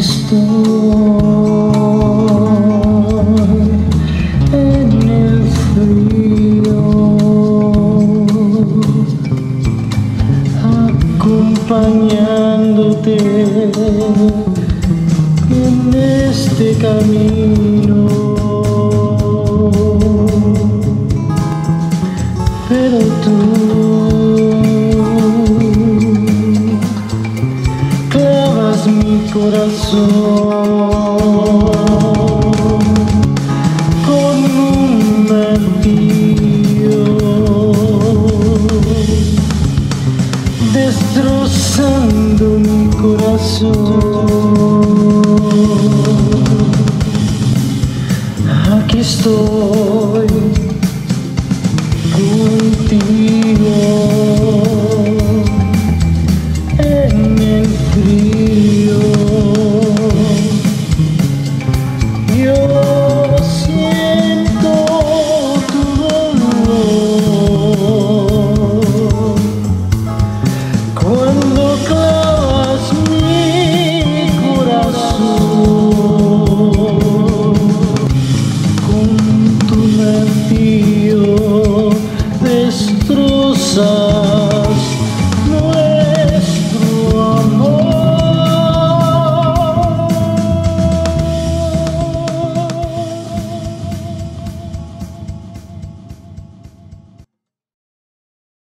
estoy en el frío, acompañándote en este camino. Pero tú clavas mi corazón con un martillo, destrozando mi corazón. Aquí estoy contigo.